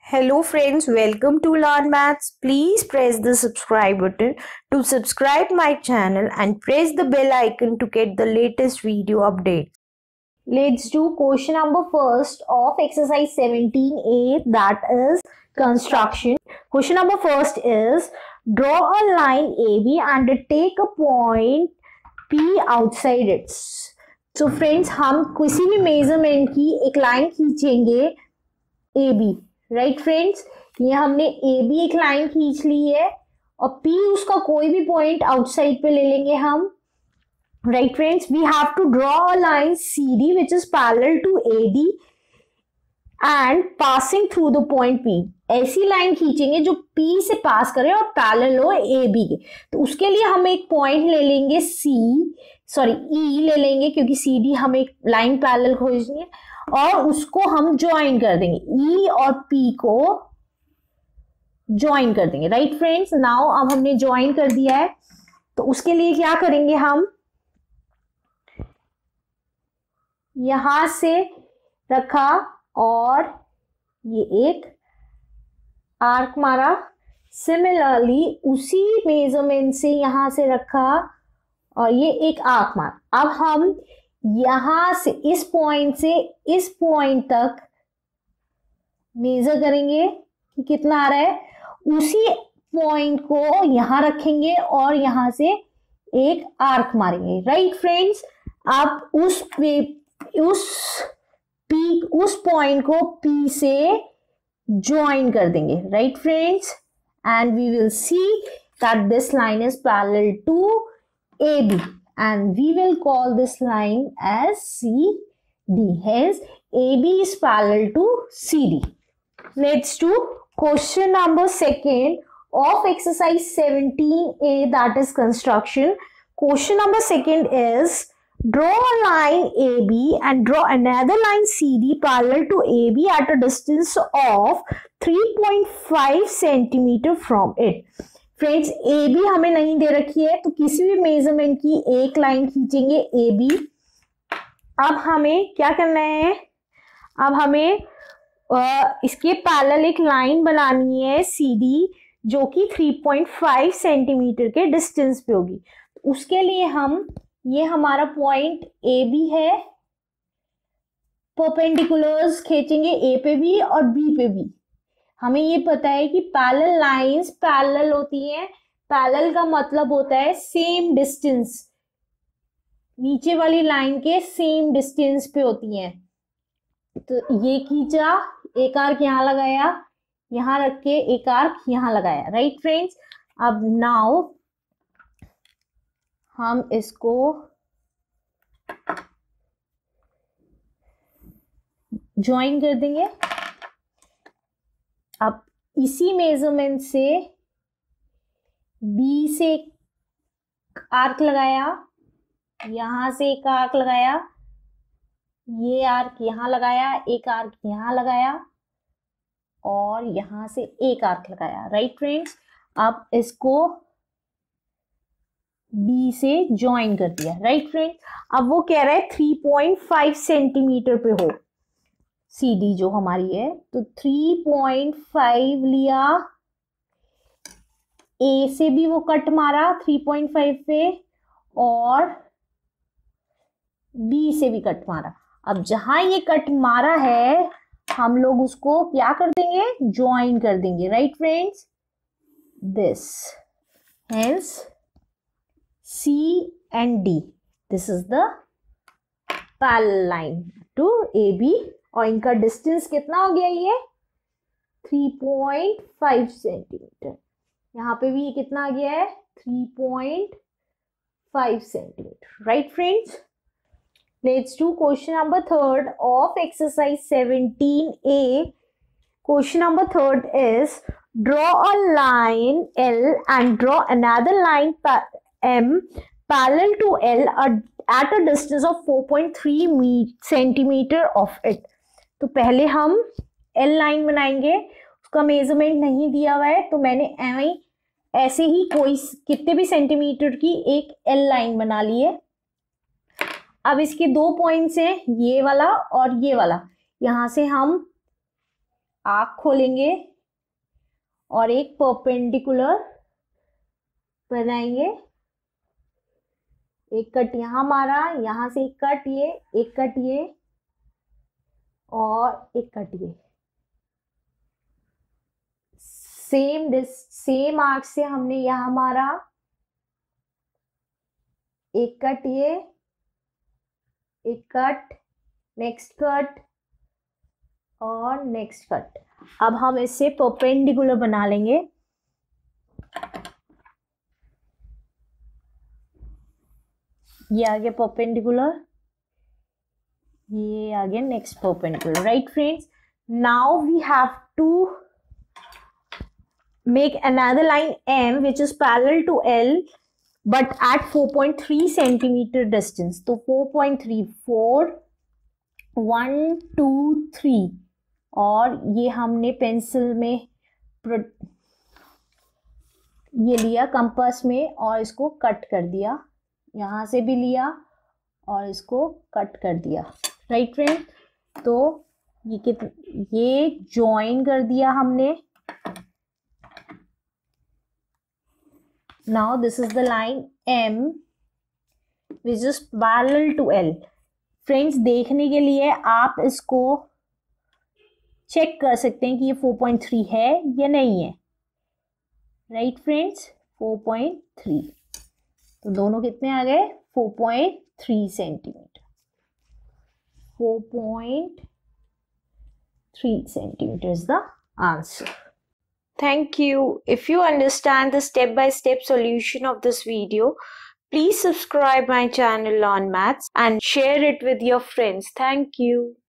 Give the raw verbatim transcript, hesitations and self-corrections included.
Hello friends, welcome to Learn Maths. Please press the subscribe button to subscribe my channel and press the bell icon to get the latest video update. Let's do question number first of exercise seventeen A, that is construction. Question number first is draw a line A B and take a point P outside it. So friends, हम किसी भी measurement की एक line खींचेंगे A B, right friends. ये हमने A B एक line खींच ली है और पी उसका कोई भी पॉइंट आउटसाइड पे ले लेंगे हम, right friends. We have to draw a line C D which is parallel to A D and passing through the point P. ऐसी लाइन खींचेंगे जो पी से पास करे और पैरेलल हो ए बी के. तो उसके लिए हम एक पॉइंट ले लेंगे सी सॉरी ई ले लेंगे, क्योंकि सी डी हमें एक लाइन पैरेलल खोजनी है, और उसको हम ज्वाइन कर देंगे. ई e और पी को ज्वाइन कर देंगे, राइट फ्रेंड्स. नाउ अब हमने ज्वाइन कर दिया है, तो उसके लिए क्या करेंगे, हम यहां से रखा और ये एक आर्क मारा. सिमिलरली उसी मेजरमेंट से यहां से रखा और ये एक आर्क मार. अब हम यहां से इस पॉइंट से इस पॉइंट तक मेजर करेंगे कि कितना आ रहा है. उसी पॉइंट को यहां रखेंगे और यहां से एक आर्क मारेंगे, राइट फ्रेंड्स. आप उस पे उस पी उस पॉइंट को पी से ज्वाइन कर देंगे, right friends. And we will see that this line is parallel to A B. And we will call this line as C D. Hence, A B is parallel to C D. Let's do question number second of exercise seventeen A, that is construction. Question number second is draw a line A B and draw another line C D parallel to A B at a distance of three point five centimeter from it. Friends, A B हमें नहीं दे रखी है, तो किसी भी measurement की एक line खींचेंगे ए बी. अब हमें क्या करना है, अब हमें आ, इसके पैरेलल एक लाइन बनानी है सी डी, जो कि थ्री पॉइंट फाइव सेंटीमीटर के डिस्टेंस पे होगी. उसके लिए हम ये हमारा पॉइंट ए बी है, परपेंडिकुलर्स खींचेंगे ए पे भी और बी पे भी. हमें ये पता है कि पैरेलल लाइंस पैरेलल होती हैं. पैरेलल का मतलब होता है सेम डिस्टेंस, नीचे वाली लाइन के सेम डिस्टेंस पे होती हैं. तो ये खींचा, एक आर्क यहाँ लगाया, यहाँ रख के एक आर्क यहाँ लगाया, राइट फ्रेंड्स. अब नाउ हम इसको ज्वाइन कर देंगे. अब इसी मेजरमेंट से बी से एक आर्क लगाया, यहां से एक आर्क लगाया, ये आर्क यहां लगाया, एक आर्क यहां लगाया और यहां से एक आर्क लगाया, राइट फ्रेंड्स. अब इसको बी से ज्वाइन कर दिया, राइट फ्रेंड्स. अब वो कह रहा है थ्री पॉइंट फाइव सेंटीमीटर पे हो सी डी जो हमारी है, तो थ्री पॉइंट फाइव लिया, ए से भी वो कट मारा थ्री पॉइंट फाइव पे और बी से भी कट मारा. अब जहां ये कट मारा है हम लोग उसको क्या कर देंगे, ज्वाइन कर देंगे, right friends. This hence C and D, this is the parallel line to A B. और इनका डिस्टेंस कितना हो गया, ये थ्री पॉइंट फाइव सेंटीमीटर. यहाँ पे भी ये कितना आ गया है, three point five centimeter, right friends. Let's do question number third of exercise seventeen A. Question number third is draw a line L and draw another line M parallel to L at a distance of four point three centimeter of it. तो पहले हम L line बनाएंगे, उसका measurement नहीं दिया हुआ है, तो मैंने ऐसे ही कोई कितने भी सेंटीमीटर की एक L लाइन बना ली है. अब इसके दो पॉइंट्स हैं, ये वाला और ये वाला. यहां से हम आर्क खोलेंगे और एक परपेंडिकुलर बनाएंगे। एक कट यहां मारा, यहां से एक कट ये, एक कट ये और एक कट ये। सेम डिस सेम आर्क से हमने यहां मारा, एक कट ये, एक कट, नेक्स्ट कट और नेक्स्ट कट। अब हम इससे परपेंडिकुलर बना लेंगे। ये आ गया परपेंडिकुलर, ये आ गया next perpendicular, right friends. Now we have to make another line M which is parallel to L but at four point three centimeter distance. तो four point three, four, one, two, three और ये हमने pencil में ये लिया compass में और इसको कट कर दिया, यहाँ से भी लिया और इसको कट कर दिया, राइट फ्रेंड। तो ये कित ये ज्वाइन कर दिया हमने। Now this is the line M which is parallel to L. Friends, देखने के लिए आप इसको चेक कर सकते हैं कि ये four point three है या नहीं है, right friends, four point three। तो दोनों कितने आ गए? four point three centimeter, four point three centimeter is the answer. Thank you. If you understand the step-by-step solution of this video, please subscribe my channel on Maths and share it with your friends. Thank you.